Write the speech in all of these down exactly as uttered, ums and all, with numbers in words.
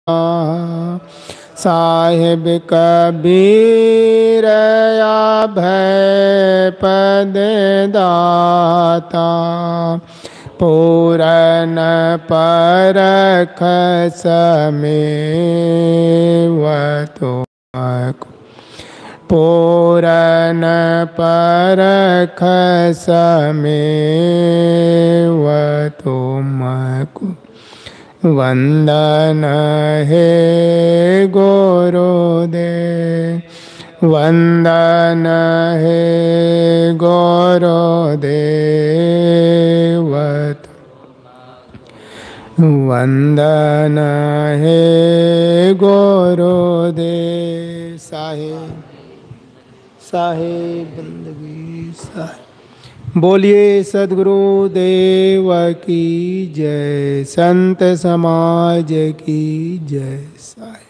साहिब कबीर या भय पद दाता, पूरन परख समेव तुमको, पूरन परख समेव तुमको। वंदन हे गुरुदेव, वंदन हे गुरुदेव, वंदन हे गुरुदेव। साहिब साहिब बंदगी साहिब। बोलिए सद्गुरु देव की जय, संत समाज की जय। साहिब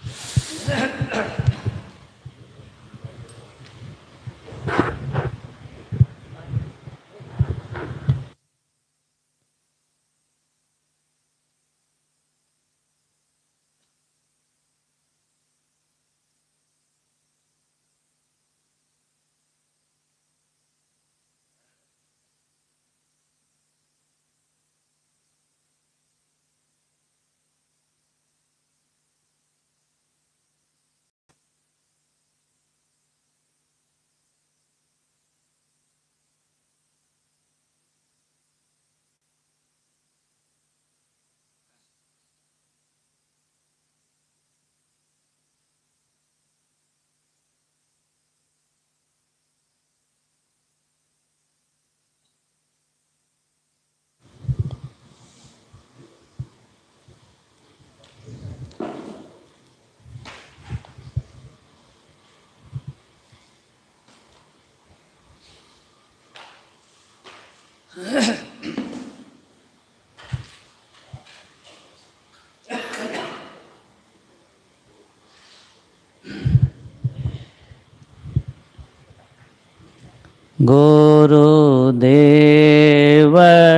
गुरुदेव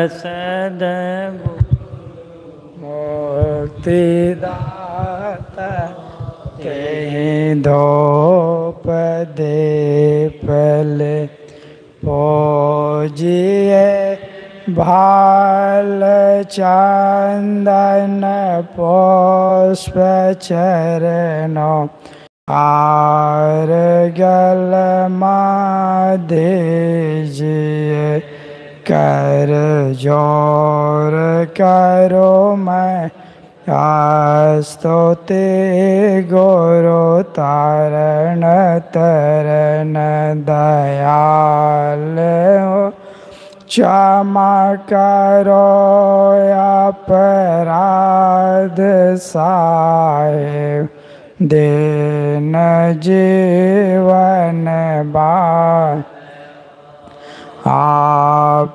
सद्गुरु मुक्तिदाता, तेहि धूप दीप ले पूजिए, भाल चंदन पुष्प चरणों आर गल दीजिए, कर जोर करो मैं स्तुति, गुरु तारण तरन दयाल हो, क्षमा करो अपराध साहिब, दीन जीवन बार आप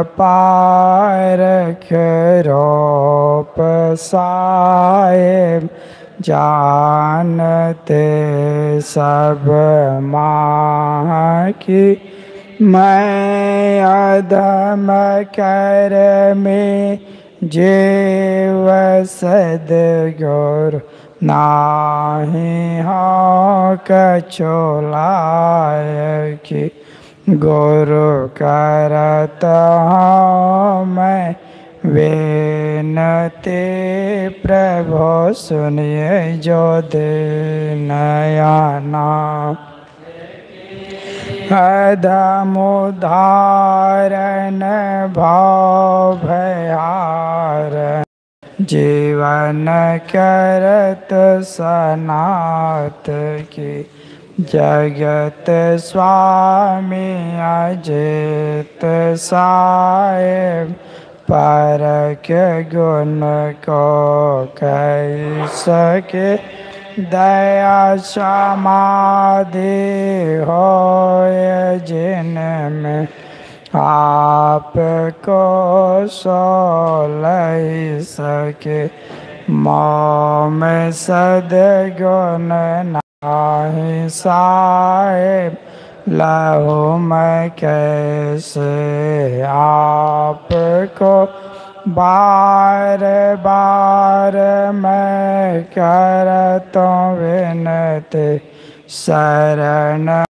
पारख रूप साहिब, जानते सब माँ की मैं अधम कर में जीव सद्गुरु नाही हो कछु लायक, गुरु करत हूँ मैं विनती, प्रभु सुनिए जो दीनयाना, अधम उदाहरण भाव भयार, जीवन करत सनात की, जगत स्वामी अजित साहिब, परख गुण को कह सके, दया समाधि होय जिनमें, आपको सो लय सके, मोह में सद्गुण नाही साहिब, लहू मैं कैसे आपको बार बार मैं करता विनती शरण